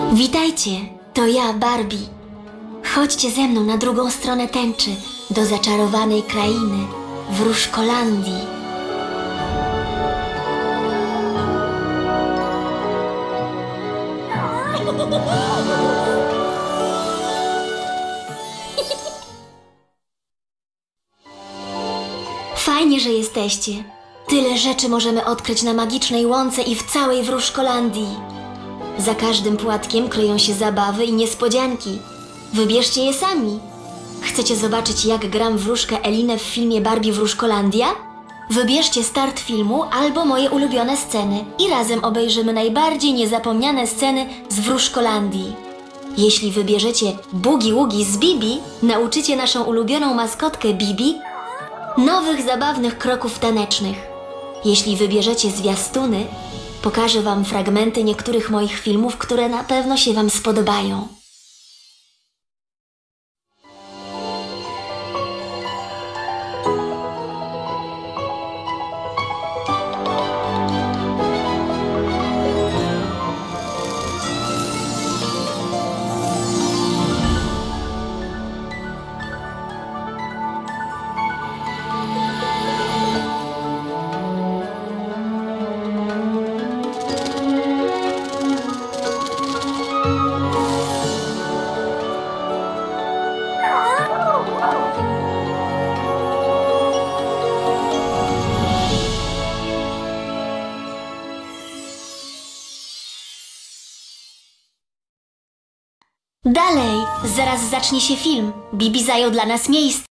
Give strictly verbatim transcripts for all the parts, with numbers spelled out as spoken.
Witajcie, to ja, Barbie. Chodźcie ze mną na drugą stronę tęczy, do zaczarowanej krainy, Wróżkolandii. Fajnie, że jesteście. Tyle rzeczy możemy odkryć na magicznej łące i w całej Wróżkolandii. Za każdym płatkiem kryją się zabawy i niespodzianki. Wybierzcie je sami. Chcecie zobaczyć, jak gram wróżkę Elinę w filmie Barbie Wróżkolandia? Wybierzcie start filmu albo moje ulubione sceny i razem obejrzymy najbardziej niezapomniane sceny z Wróżkolandii. Jeśli wybierzecie Boogie Woogie z Bibi, nauczycie naszą ulubioną maskotkę Bibi nowych zabawnych kroków tanecznych. Jeśli wybierzecie zwiastuny, pokażę Wam fragmenty niektórych moich filmów, które na pewno się Wam spodobają. Dalej, zaraz zacznie się film. Bibi zajął dla nas miejsce.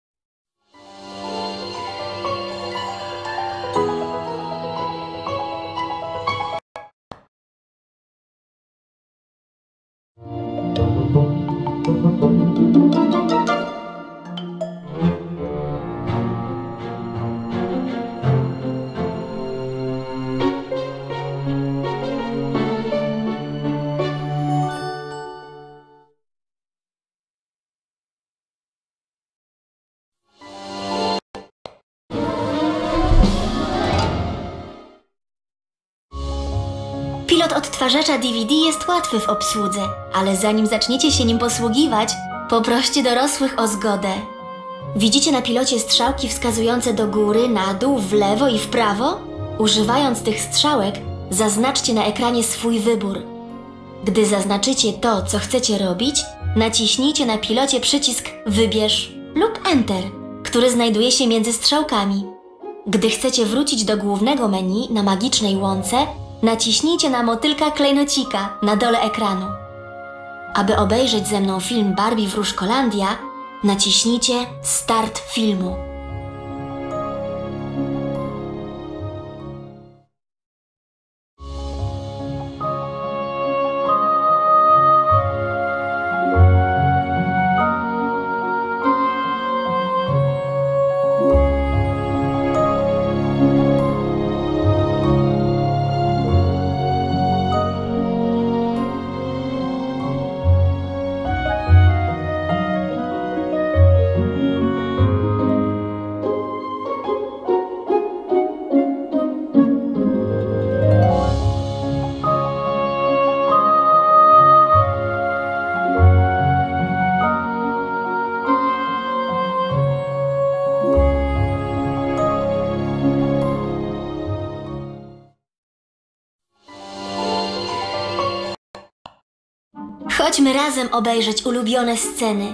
Pilot odtwarzacza D V D jest łatwy w obsłudze, ale zanim zaczniecie się nim posługiwać, poproście dorosłych o zgodę. Widzicie na pilocie strzałki wskazujące do góry, na dół, w lewo i w prawo? Używając tych strzałek, zaznaczcie na ekranie swój wybór. Gdy zaznaczycie to, co chcecie robić, naciśnijcie na pilocie przycisk Wybierz lub Enter, który znajduje się między strzałkami. Gdy chcecie wrócić do głównego menu na magicznej łące, naciśnijcie na motylka klejnocika na dole ekranu. Aby obejrzeć ze mną film Barbie Wróżkolandia, naciśnijcie Start filmu. Chodźmy razem obejrzeć ulubione sceny.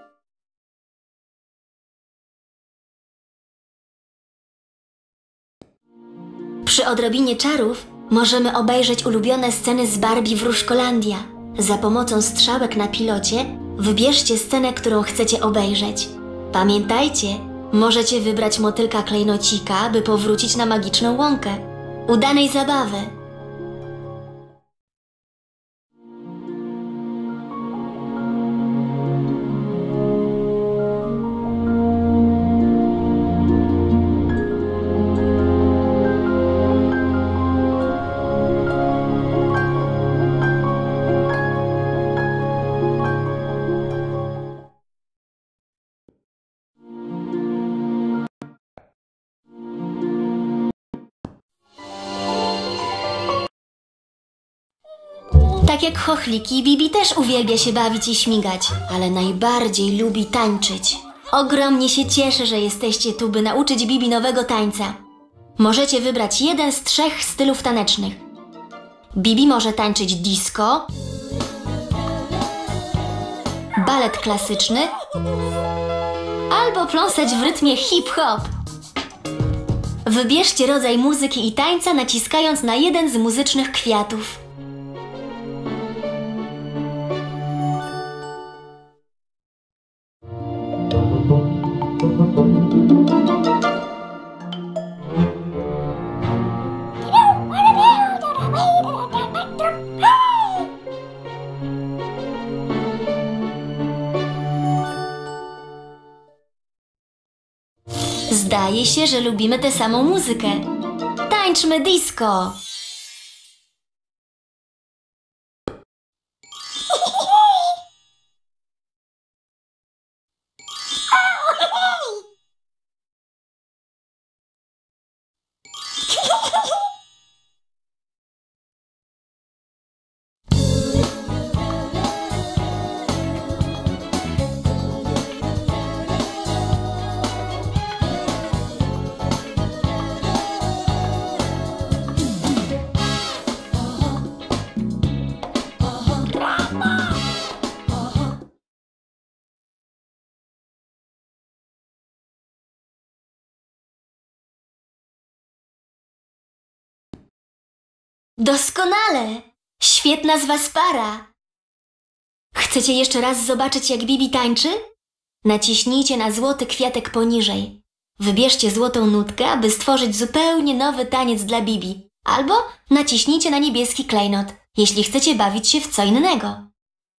Przy odrobinie czarów możemy obejrzeć ulubione sceny z Barbie Wróżkolandia. Za pomocą strzałek na pilocie wybierzcie scenę, którą chcecie obejrzeć. Pamiętajcie, możecie wybrać motylka klejnocika, by powrócić na magiczną łąkę. Udanej zabawy! Tak jak chochliki, Bibi też uwielbia się bawić i śmigać, ale najbardziej lubi tańczyć. Ogromnie się cieszę, że jesteście tu, by nauczyć Bibi nowego tańca. Możecie wybrać jeden z trzech stylów tanecznych. Bibi może tańczyć disco, balet klasyczny albo pląsać w rytmie hip-hop. Wybierzcie rodzaj muzyki i tańca, naciskając na jeden z muzycznych kwiatów. Zdaje się, że lubimy tę samą muzykę. Tańczmy disco! Doskonale! Świetna z was para! Chcecie jeszcze raz zobaczyć, jak Bibi tańczy? Naciśnijcie na złoty kwiatek poniżej. Wybierzcie złotą nutkę, aby stworzyć zupełnie nowy taniec dla Bibi. Albo naciśnijcie na niebieski klejnot, jeśli chcecie bawić się w co innego.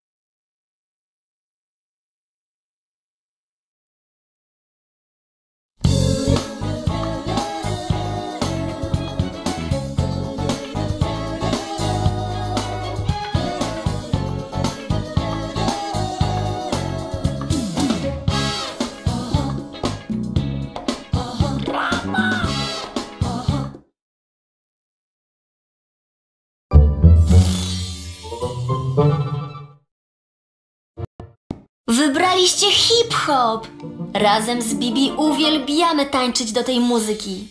Wybraliście hip-hop! Razem z Bibi uwielbiamy tańczyć do tej muzyki.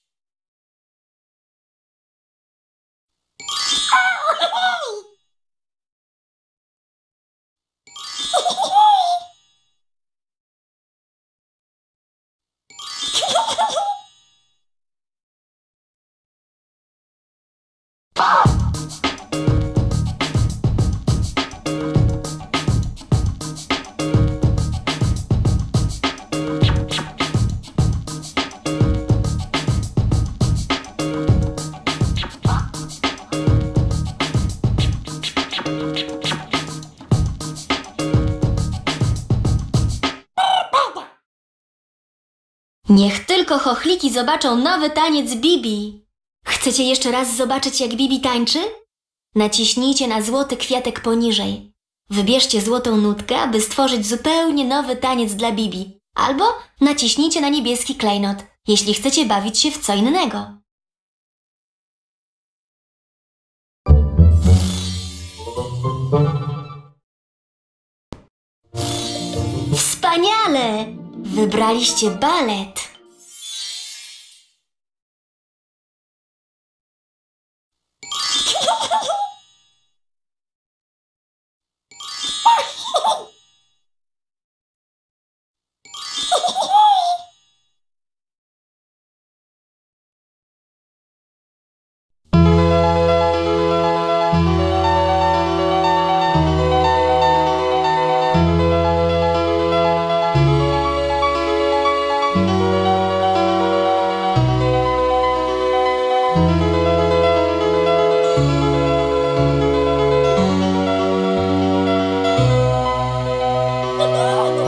Niech tylko chochliki zobaczą nowy taniec Bibi. Chcecie jeszcze raz zobaczyć, jak Bibi tańczy? Naciśnijcie na złoty kwiatek poniżej. Wybierzcie złotą nutkę, aby stworzyć zupełnie nowy taniec dla Bibi. Albo naciśnijcie na niebieski klejnot, jeśli chcecie bawić się w co innego. Wspaniale! Wybraliście balet.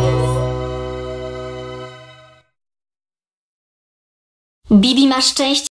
Bibi ma szczęście.